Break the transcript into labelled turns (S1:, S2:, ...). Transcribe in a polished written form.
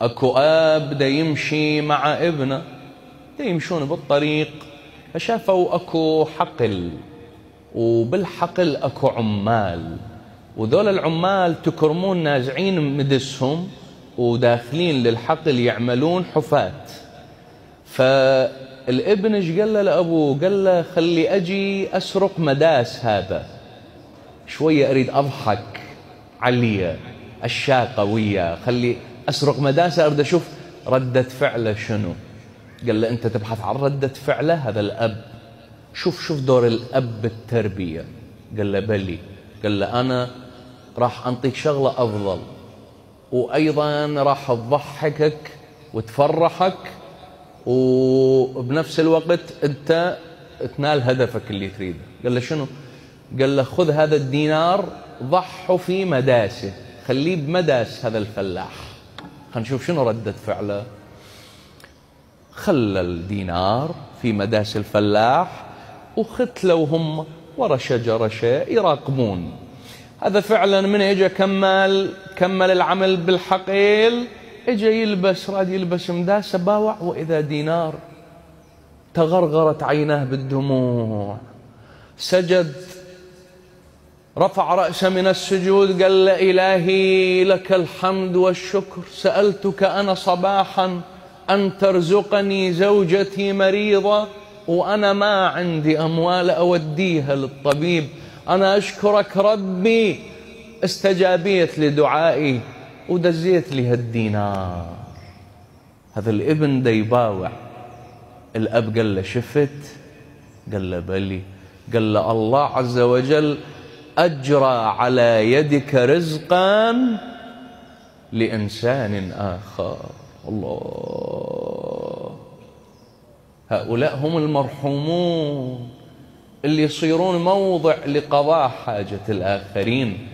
S1: اكو اب دا يمشي مع ابنه، دا يمشون بالطريق، فشافوا اكو حقل، وبالحقل اكو عمال، وذول العمال تكرمون نازعين مدسهم وداخلين للحقل يعملون حفاة. فالابن ايش قال له لابوه؟ قال له خلي اجي اسرق مداس هذا شويه، اريد اضحك عليه الشاقه وياه، خلي اسرق مداسه اريد اشوف رده فعله شنو. قال له انت تبحث عن رده فعله؟ هذا الاب، شوف دور الاب بالتربيه. قال له بلي. قال له انا راح انطيك شغله افضل، وايضا راح تضحكك وتفرحك، وبنفس الوقت انت تنال هدفك اللي تريده. قال له شنو؟ قال له خذ هذا الدينار ضحه في مداسه، خليه بمداس هذا الفلاح، خلينا نشوف شنو ردة فعله. خلى الدينار في مداس الفلاح، وختلوا هم ورا شجرة يراقبون. هذا فعلا من اجى كمل العمل بالحقيل، اجى يلبس، راد يلبس مداسه، باوع واذا دينار. تغرغرت عيناه بالدموع، سجد، رفع رأسه من السجود، قال له إلهي لك الحمد والشكر، سألتك أنا صباحا أن ترزقني زوجتي مريضة وأنا ما عندي أموال أوديها للطبيب، أنا أشكرك ربي استجابيت لدعائي ودزيت لي هالدينار. هذا الابن دا يباوع. الأب قال له شفت؟ قال له بلي. قال له الله عز وجل أجرى على يدك رزقا لإنسان آخر. الله، هؤلاء هم المرحومون اللي يصيرون موضع لقضاء حاجة الآخرين.